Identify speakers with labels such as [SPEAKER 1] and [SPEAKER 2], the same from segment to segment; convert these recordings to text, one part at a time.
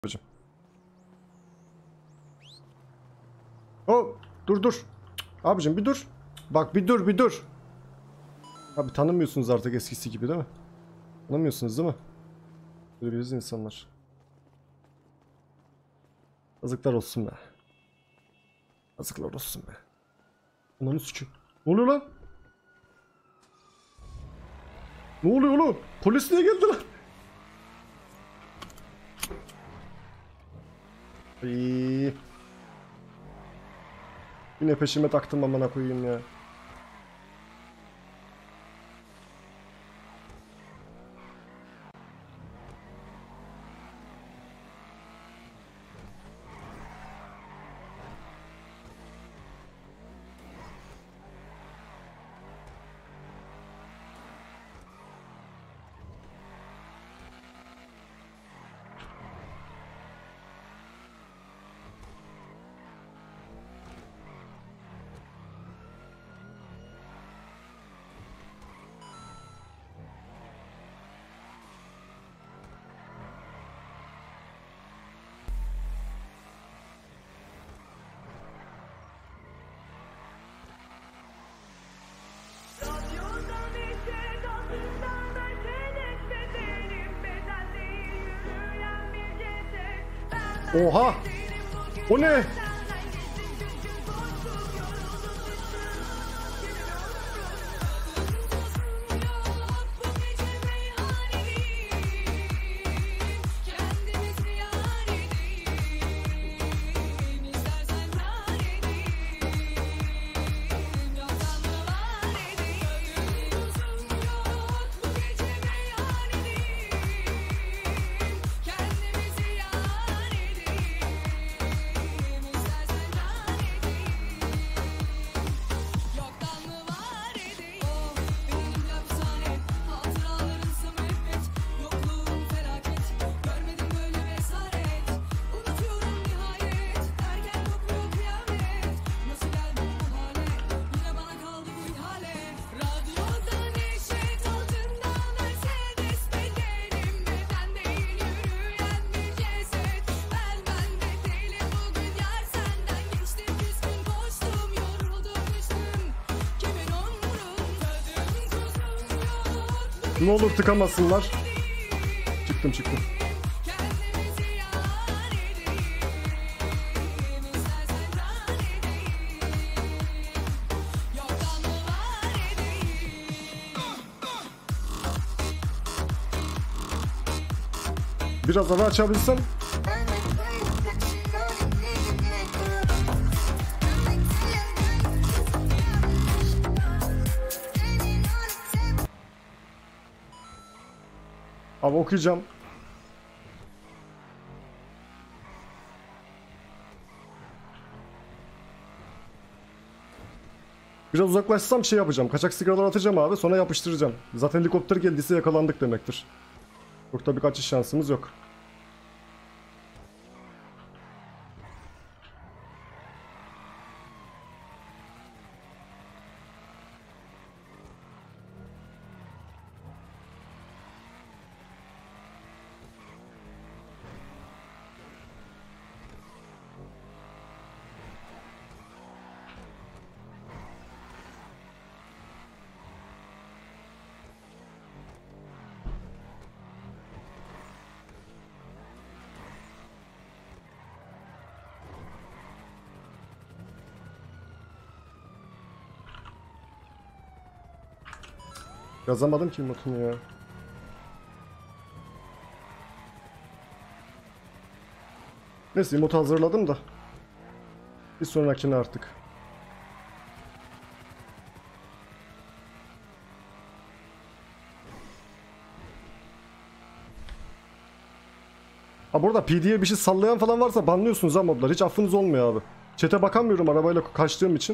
[SPEAKER 1] Hocam. Oh, dur. Abicim bir dur. Bak bir dur. Abi tanımıyorsunuz artık eskisi gibi değil mi? Tanımıyorsunuz değil mi? Böyle bir insanlar. Yazıklar olsun be. Yazıklar olsun be. Ananı sikeyim. Ne oluyor lan? Ne oluyor oğlum? Polis niye geldi lan? Ay. Yine peşime taktım amına koyayım ya. Oha! O ne? Ne olur tıkamasınlar. Çıktım. Biraz hava açabilsem. Abi okuyacağım. Biraz uzaklaşsam şey yapacağım. Kaçak sigaralar atacağım abi. Sonra yapıştıracağım. Zaten helikopter geldiyse yakalandık demektir. Çok da bir kaçış şansımız yok. Yazamadım ki mutunu ya. Neyse emotu hazırladım da. Bir sonrakine artık. Ha burada PD'ye bir şey sallayan falan varsa banlıyorsunuz ha modlar. Hiç affınız olmuyor abi. Chat'e bakamıyorum arabayla kaçtığım için.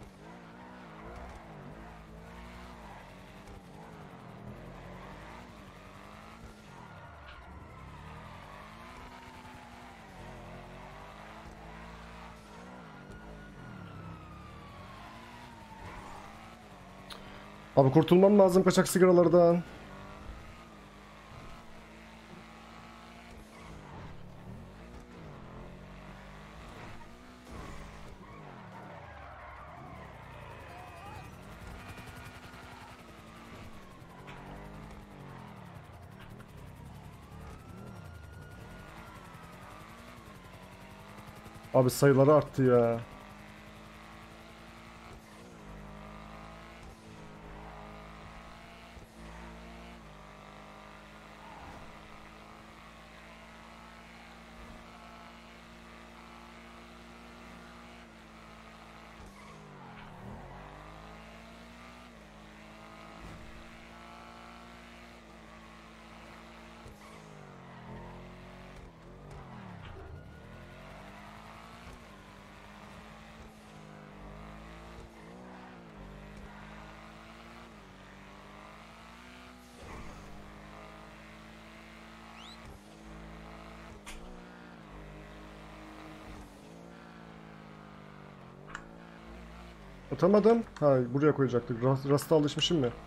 [SPEAKER 1] Abi kurtulmam lazım kaçak sigaralardan. Abi sayıları arttı ya. Atamadım. Ha, buraya koyacaktık. Rasta alışmışım ya.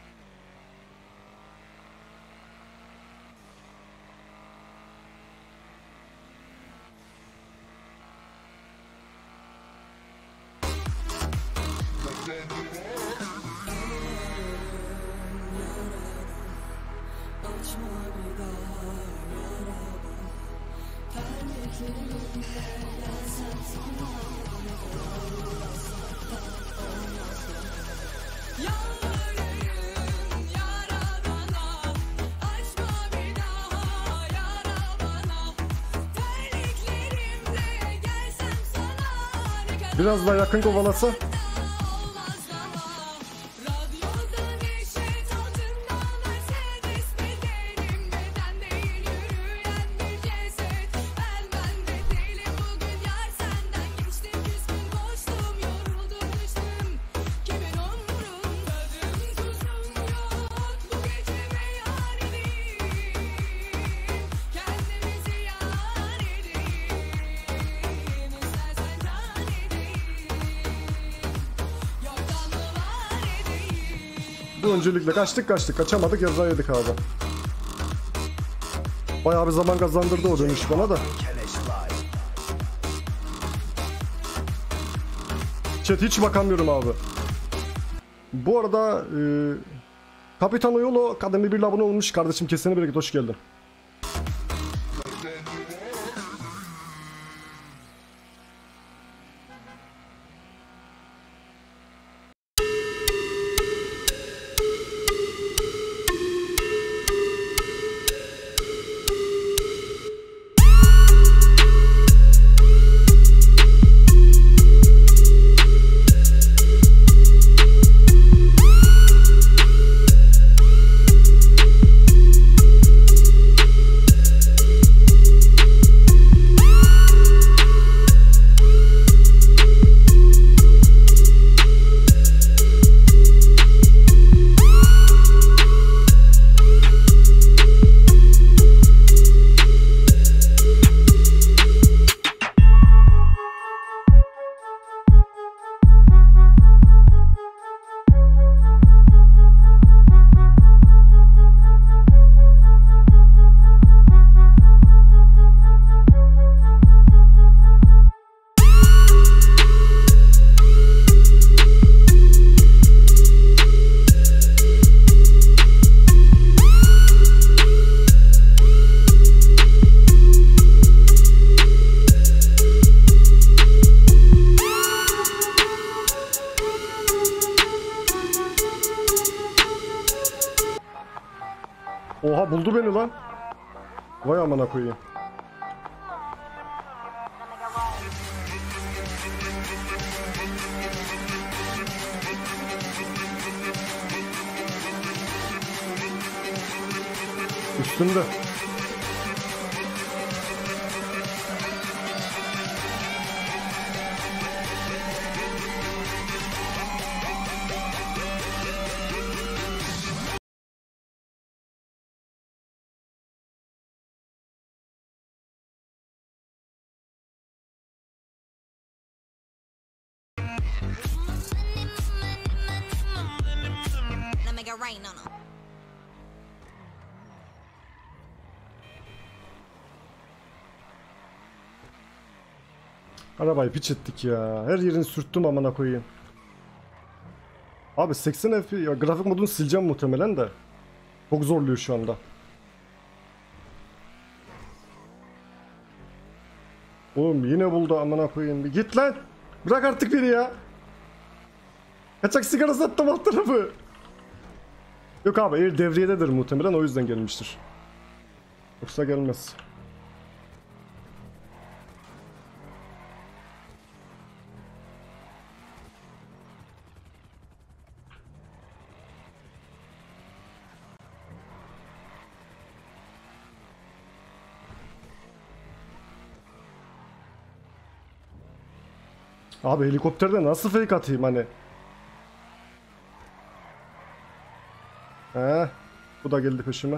[SPEAKER 1] Biraz daha yakın kovalasa. Bu öncelikle kaçtık kaçamadık, yazığa yedik abi. Bayağı bir zaman kazandırdı o dönüş bana da. Chat hiç bakamıyorum abi. Bu arada Kapitan Oyolo kademi 1 abone olmuş kardeşim, kesene bereket, hoş geldin. Oha, buldu beni lan. Vay amına koyayım. Üstünde. Arabayı piç ettik ya. Her yerini sürttüm amına koyayım. Abi 80 FPS ya, grafik modunu sileceğim muhtemelen de. Çok zorluyor şu anda. Oğlum yine buldu amına koyayım. Bir git lan. Bırak artık beni ya. Kaçak sigara sattım alt tarafı. Yok abi eğer devriyededir muhtemelen o yüzden gelmiştir. Yoksa gelmez. Abi helikopterde nasıl fake atayım hani? He, bu da geldi peşime.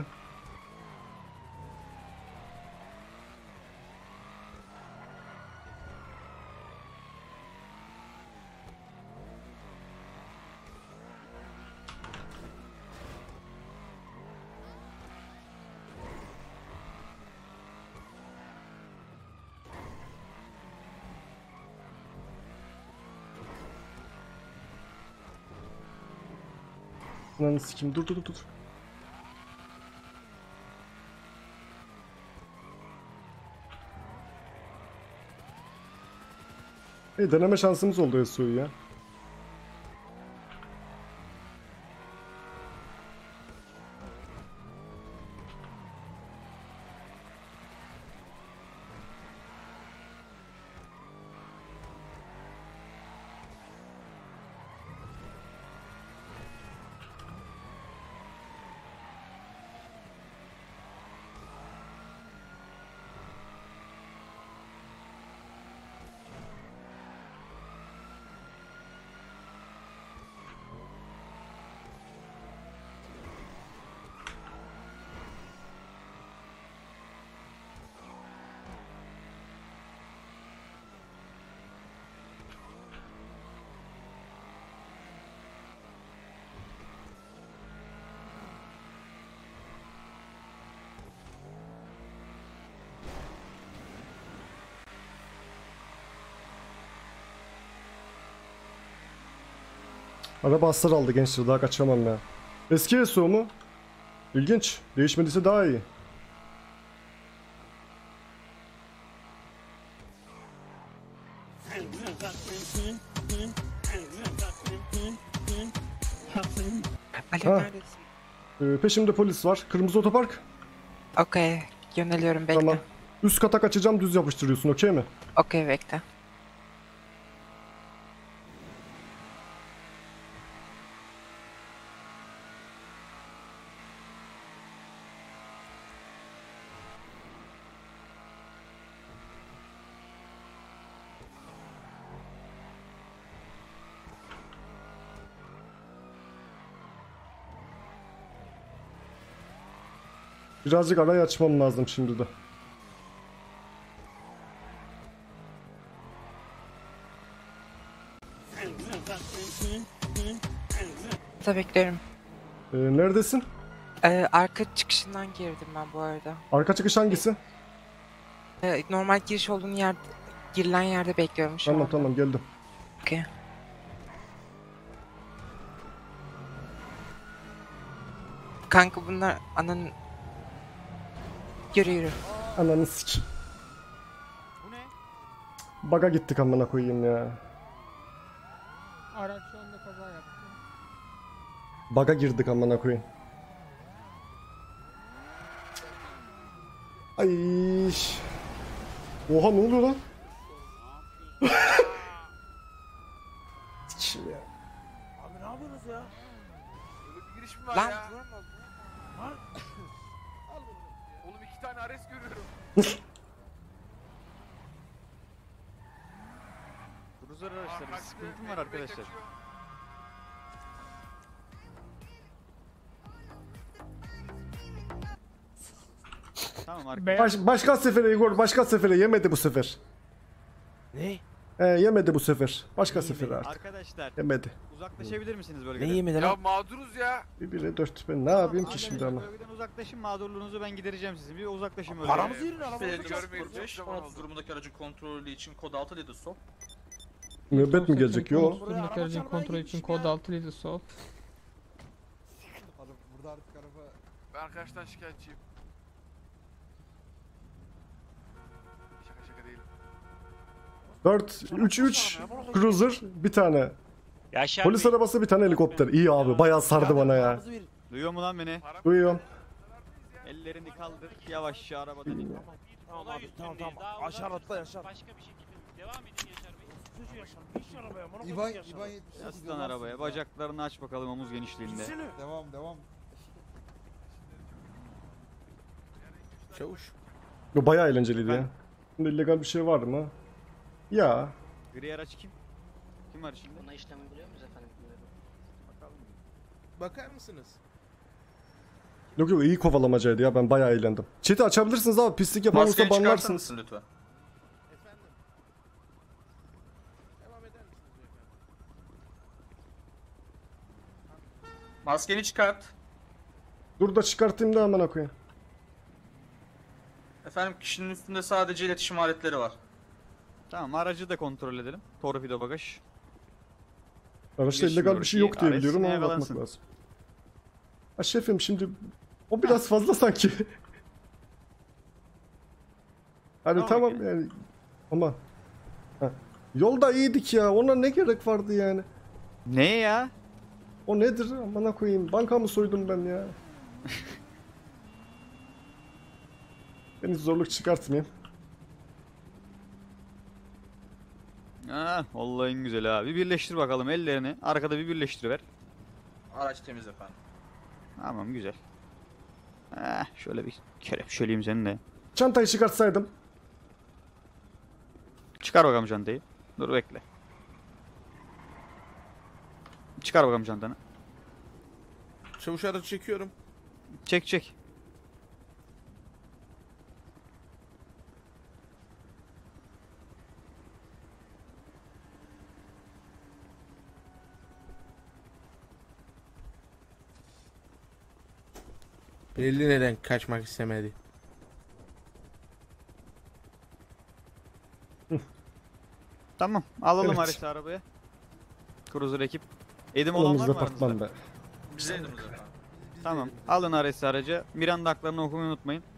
[SPEAKER 1] Lan sikim dur. Deneme şansımız oldu Yasuo'yu ya. Araba hasar aldı gençler, daha kaçamam ya. Eski Yasuo mu? İlginç. Değişmediyse daha iyi.
[SPEAKER 2] Alo,
[SPEAKER 1] Ha.
[SPEAKER 2] neredesin?
[SPEAKER 1] Peşimde polis var. Kırmızı otopark.
[SPEAKER 2] Okey, yöneliyorum, bekle.
[SPEAKER 1] Tamam. Üst kata kaçacağım, düz yapıştırıyorsun, okey mi?
[SPEAKER 2] Okey, bekle.
[SPEAKER 1] Birazcık arayı açmam lazım şimdi de.
[SPEAKER 2] Burada bekliyorum.
[SPEAKER 1] Neredesin?
[SPEAKER 2] Arka çıkışından girdim ben bu arada.
[SPEAKER 1] Arka çıkış hangisi?
[SPEAKER 2] Normal giriş olduğun yerde, girilen yerde bekliyorum şu
[SPEAKER 1] Tamam
[SPEAKER 2] anda.
[SPEAKER 1] tamam geldim.
[SPEAKER 2] Okey. Kanka bunlar ananın... Yürü.
[SPEAKER 1] Ananı sikeyim. Baga gittik amına koyayım ya.
[SPEAKER 3] Araç şu anda kaza yaptı.
[SPEAKER 1] Baga girdik amına koyayım. Ay. Oha ne oluyor lan? Sikeyim ya.
[SPEAKER 4] Abi ne yapıyorsunuz ya? Öyle bir giriş mi var
[SPEAKER 2] Lan
[SPEAKER 4] ya?
[SPEAKER 2] vurma.
[SPEAKER 4] Al bunu. Oğlum 2 tane Ares görüyorum.
[SPEAKER 5] Cruiser araçları bir sıkıntım var arkadaşlar. Tamam arkadaşlar.
[SPEAKER 1] Başka sefere Igor, başka sefere yemedi bu sefer.
[SPEAKER 4] Ne?
[SPEAKER 1] Yemedi bu sefer. Başka sefere artık.
[SPEAKER 5] Arkadaşlar
[SPEAKER 1] Yemedi.
[SPEAKER 5] uzaklaşabilir misiniz bölgeden?
[SPEAKER 4] Ne yemedi
[SPEAKER 6] Ya
[SPEAKER 4] lan?
[SPEAKER 6] mağduruz ya.
[SPEAKER 1] 1'e 4 ben ne yapayım ki şimdi ama.
[SPEAKER 5] Bölgeden uzaklaşın, mağdurluğunuzu ben gidereceğim sizin. Bir uzaklaşın bölgeden.
[SPEAKER 4] Paramızı yerin arabamızı
[SPEAKER 6] Görmeyiz.
[SPEAKER 4] çarpıyoruz.
[SPEAKER 6] Hiçbir zaman olmaz.
[SPEAKER 7] Durumundaki aracın kontrolü için kod 6 dedi sol.
[SPEAKER 1] Müebbet mi gelecek? Yo.
[SPEAKER 3] Durumdaki aracın kontrol için kod 6 lider sol.
[SPEAKER 6] Ben arkadaştan şikayetçiyim. Şaka değil.
[SPEAKER 1] 4, 3 cruiser, bir tane.
[SPEAKER 8] Yaşar
[SPEAKER 1] Polis
[SPEAKER 8] Bey,
[SPEAKER 1] arabası, bir tane helikopter. İyi abi, bayağı sardı bana ya.
[SPEAKER 5] Duyuyor mu lan beni?
[SPEAKER 1] Duyuyorum.
[SPEAKER 5] Ellerini kaldır. Yavaşça arabadan in.
[SPEAKER 8] olay üstündeyiz. Daha
[SPEAKER 6] Aşağı atla, aşağı.
[SPEAKER 8] Başka bir şekilde devam edin Yaşar Bey.
[SPEAKER 6] İban
[SPEAKER 5] Yaslan arabaya. Bacaklarını aç bakalım omuz genişliğinde.
[SPEAKER 6] Devam. Çavuş.
[SPEAKER 1] Bu bayağı eğlenceliydi ya. Bunda illegal bir şey var mı? Ya.
[SPEAKER 5] Gri araç kim? Kim var içinde?
[SPEAKER 9] Buna işlem uyguluyor muyuz efendim?
[SPEAKER 5] Bakalım.
[SPEAKER 6] Bakar mısınız?
[SPEAKER 1] Yok yok, iyi kovalamacaydı ya, ben bayağı eğlendim. Chat'i açabilirsiniz abi, pislik yapan olursa
[SPEAKER 7] Maskeni çıkartır
[SPEAKER 1] banlarsınız.
[SPEAKER 7] mısın lütfen?
[SPEAKER 6] Efendim. Devam eder misiniz beyefendi?
[SPEAKER 7] Maskeni çıkart.
[SPEAKER 1] Dur da çıkartayım da amına koyayım.
[SPEAKER 7] Efendim kişinin üstünde sadece iletişim aletleri var.
[SPEAKER 5] Tamam, aracı da kontrol edelim. Torpido bagaj.
[SPEAKER 1] Araçta illegal bir şey yok diye
[SPEAKER 5] Ares
[SPEAKER 1] biliyorum ama
[SPEAKER 5] yakalansın.
[SPEAKER 1] bakmak lazım. Ha şefim, şimdi o biraz fazla sanki. Hani
[SPEAKER 5] Tamam,
[SPEAKER 1] tamam yani ama ha. Yolda iyiydik ya, ona ne gerek vardı yani?
[SPEAKER 5] Ne ya?
[SPEAKER 1] O nedir amına koyayım, banka mı soydum ben ya? Ben hiç zorluk çıkartmayayım.
[SPEAKER 5] Ha, vallahi en güzel abi. Bir birleştir bakalım ellerini. Arkada bir birleştiriver.
[SPEAKER 7] Araç temiz efendim.
[SPEAKER 5] Tamam, güzel. Şöyle bir kelepçeleyeyim seni de.
[SPEAKER 1] Çantayı çıkartsaydım.
[SPEAKER 5] Çıkar bakalım çantayı. Dur bekle. Çıkar bakalım çantanı.
[SPEAKER 6] Çavuş aracı çekiyorum.
[SPEAKER 5] Çek.
[SPEAKER 6] Belli neden kaçmak istemedi.
[SPEAKER 5] Tamam. Alalım
[SPEAKER 1] Evet.
[SPEAKER 5] Ares'i arabaya. Cruiser ekip. Edim olan var
[SPEAKER 1] Olumuz
[SPEAKER 5] mı
[SPEAKER 1] departman
[SPEAKER 5] aranızda?
[SPEAKER 1] be.
[SPEAKER 7] Bize ediniz efendim.
[SPEAKER 5] Tamam. Alın Ares'i araca. Miranda haklarını okumayı unutmayın.